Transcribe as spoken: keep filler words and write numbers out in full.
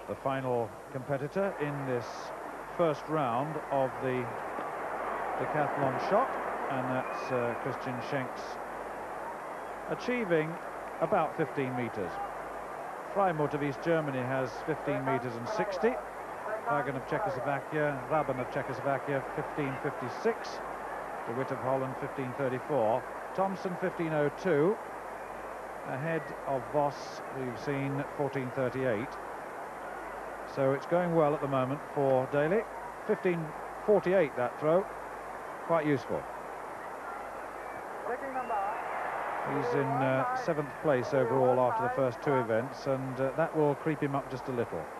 the final competitor in this first round of the decathlon shot, and that's uh, Christian Schenk's achieving about fifteen metres. Freimuth of East Germany has fifteen metres and sixty. Hrabaň of Czechoslovakia, Hrabaň of Czechoslovakia, fifteen fifty-six. De Wit of Holland, fifteen thirty-four. Thompson, fifteen oh two. Ahead of Voss, who you've seen, fourteen thirty-eight. So it's going well at the moment for Daley. fifteen forty-eight that throw. Quite useful. He's in uh, seventh place overall after the first two events, and uh, that will creep him up just a little.